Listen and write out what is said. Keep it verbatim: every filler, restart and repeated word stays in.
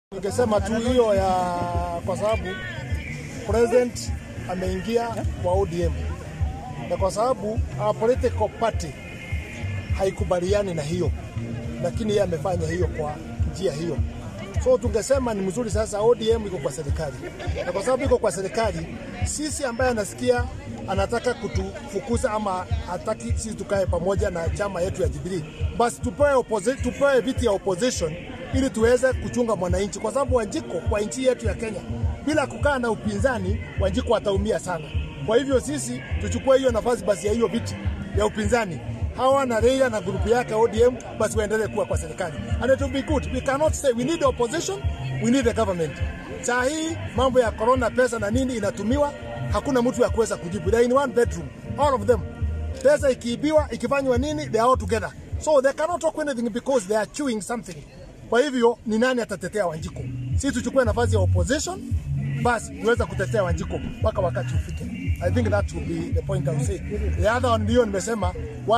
Ningesema tu hiyo ya kwa sababu president ameingia kwa O D M. Na kwa sababu our political party haikubaliani na hiyo. Lakini yeye amefanya hiyo kwa njia hiyo. So tungesema ni mzuri sasa O D M iko kwa serikali. Na kwa sababu iko kwa serikali, sisi ambaye anasikia anataka kutufukuza ama hataki sisi tukae pamoja na chama yetu ya Jubilee, basi tupewe opposition, tupewe viti ya opposition ili tuweze kuchunga mwananchi, kwa sababu Wanjiko kwa nchi yetu ya Kenya bila kukaa na upinzani Wanjiko ataumia sana. Kwa hivyo sisi tuchukue hiyo nafasi basi ya hiyo viti ya upinzani. Hawa na Raila na grupu yake O D M basi waendelee kuwa kwa serikali. And it will be good. We cannot say we need the opposition, we need the government. Saa hii mambo ya corona, pesa na nini inatumiwa, hakuna mtu ya kuweza kujibu. They are in one bedroom, all of them. Pesa ikiibiwa, ikifanywa nini, they are all together. So they cannot talk anything because they are chewing something. Kwa hivyo ni nani atatetea Wanjiko? Sisi tuchukue nafasi ya opposition, basi tuweza kutetea Wanjiko mpaka wakati ufike. I think that will be the point I will say. The other one ndio nimesema